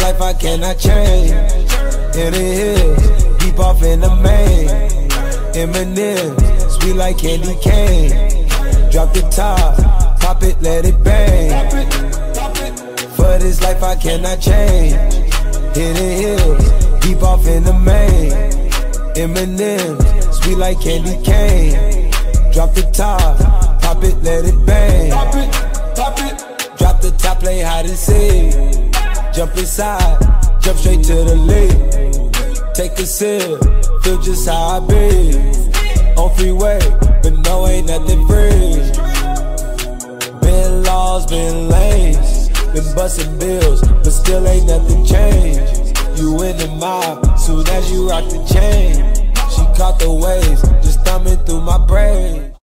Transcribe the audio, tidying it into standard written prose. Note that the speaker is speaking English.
life I cannot change. In the hills, deep off in the main. Eminem, sweet like candy cane. Drop the top, pop it, let it bang. For this life I cannot change. In the hills, deep off in the main. Eminem, sweet like candy cane. Drop the top, pop it, let it bang. Drop the top, play hide and seek. Jump inside, jump straight to the lead. Take a sip, feel just how I be. On freeway, but no, ain't nothing free. Been laws, been lanes, been busting bills, but still ain't nothing changed. You in the mob, soon as you rock the chain. She caught the waves, just thumbing through my brain.